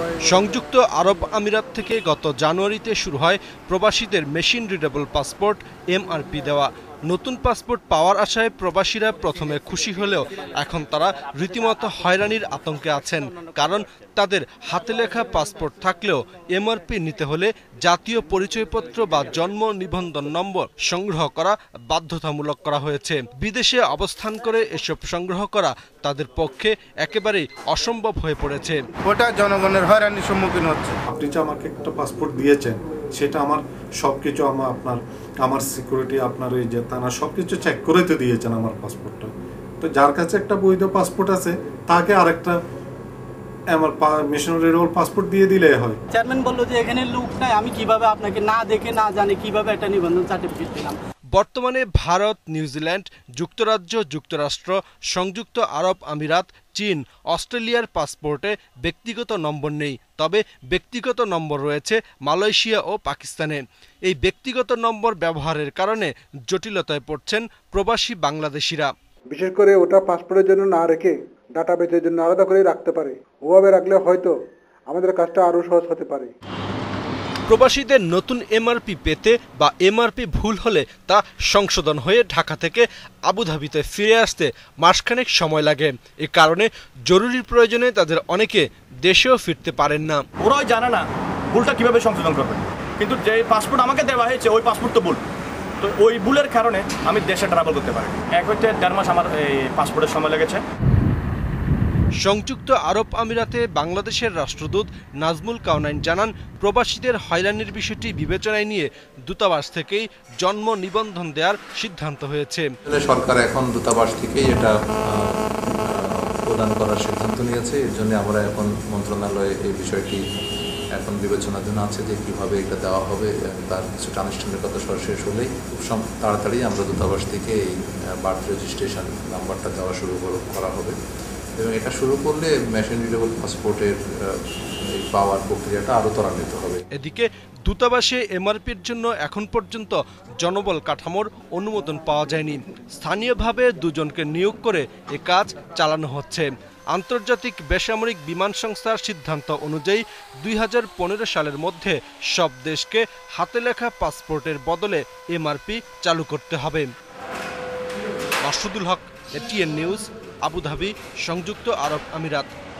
সংযুক্ত আরব আমিরাত থেকে গত জানুয়ারিতে শুরু হয় প্রবাসীদের মেশিন রিডেবল পাসপোর্ট এমআরপি দেওয়া। নতুন পাসপোর্ট পাওয়ার আশায় প্রবাসীরা প্রথমে খুশি হলেও এখন তারা রীতিমতো হয়রানির আতঙ্কে আছেন, কারণ তাদের হাতে লেখা পাসপোর্ট থাকলেও এমআরপি নিতে হলে জাতীয় পরিচয়পত্র বা জন্ম নিবন্ধন নম্বর সংগ্রহ করা বাধ্যতামূলক করা হয়েছে। বিদেশে অবস্থান করে এসব সংগ্রহ করা তাদের পক্ষে একেবারেই অসম্ভব হয়ে পড়েছে। ওটা জনগণের হয়রানির সম্মুখীন হচ্ছে। আপনি যে আমাকে একটা পাসপোর্ট দিয়েছেন, সেটা আমার সবকিছু আমার সিকিউরিটি, আপনার এই যে থানা সবকিছু চেক করে তো দিয়েছেন আমার পাসপোর্টটা। তো যার কাছে একটা বৈধ পাসপোর্ট আছে তাকে আরেকটা আমার মিশন রিডেবল পাসপোর্ট দিয়ে দিলে হয়। চেয়ারম্যান বলল যে এখানে লোক নাই, আমি কিভাবে আপনাকে না দেখে না জানি কিভাবে একটা নিবন্ধন সার্টিফিকেট দিলাম। বর্তমানে ভারত, নিউজিল্যান্ড, যুক্তরাজ্য, যুক্তরাষ্ট্র, সংযুক্ত আরব আমিরাত, চীন, অস্ট্রেলিয়ার পাসপোর্টে ব্যক্তিগত নম্বর নেই, তবে ব্যক্তিগত নম্বর রয়েছে মালয়েশিয়া ও পাকিস্তানে। এই ব্যক্তিগত নম্বর ব্যবহারের কারণে জটিলতায় পড়ছেন প্রবাসী বাংলাদেশিরা। বিশেষ করে ওটা পাসপোর্টের জন্য না রেখে ডাটাবেসের জন্য আলাদা করে রাখতে পারে। ওভাবে রাখলে হয়তো আমাদের কাজটা আরও সহজ হতে পারে। প্রবাসীদের নতুন এমআরপি পেতে বা এমআরপি ভুল হলে তা সংশোধন হয়ে ঢাকা থেকে আবুধাবিতে ফিরে আসতে মাসখানেক সময় লাগে। এ কারণে জরুরি প্রয়োজনে তাদের অনেকে দেশেও ফিরতে পারেন না। ওরাই জানে না ভুলটা কিভাবে সংশোধন করবে, কিন্তু যে পাসপোর্ট আমাকে দেওয়া হয়েছে ওই পাসপোর্ট তো ভুল। তো ওই ভুলের কারণে আমি দেশে ট্রাভেল করতে পারি। 1.5 মাস আমার এই পাসপোর্টের সময় লেগেছে। সংযুক্ত আরব আমিরাতে বাংলাদেশের রাষ্ট্রদূত নাজমুল কাওনাইন জানান, প্রবাসীদের হয়রানির বিষয়টি বিবেচনায় নিয়ে দূতাবাস থেকেই জন্ম নিবন্ধন দেওয়ার সিদ্ধান্ত হয়েছে। সরকার এখন দূতাবাস থেকেই এটা প্রদান করার সিদ্ধান্ত নিয়েছে। এর জন্য আমরা এখন মন্ত্রণালয়ে এই বিষয়টি এখন বিবেচনাধীন আছে যে কিভাবে এটা দেওয়া হবে। তার কিছুটা আনুষ্ঠানিকতা শেষ হলেই খুব তাড়াতাড়ি আমরা দূতাবাস থেকে এই বার্থ রেজিস্ট্রেশন নাম্বারটা দেওয়া শুরু করা হবে এবং এটা শুরু করলে মেশিন রিডেবল পাসপোর্টের পাওয়ার প্রক্রিয়াটা আরও ত্বরান্বিত হবে। এদিকে দূতাবাসে এমআরপির জন্য এখন পর্যন্ত জনবল কাঠামোর অনুমোদন পাওয়া যায়নি। স্থানীয়ভাবে দুজনকে নিয়োগ করে এ কাজ চালানো হচ্ছে। আন্তর্জাতিক বেসামরিক বিমান সংস্থার সিদ্ধান্ত অনুযায়ী 2015 সালের মধ্যে সব দেশকে হাতে লেখা পাসপোর্টের বদলে এমআরপি চালু করতে হবে। Masudul Haque, ATN news, Abu Dhabi, সংযুক্ত আরব আমিরাত।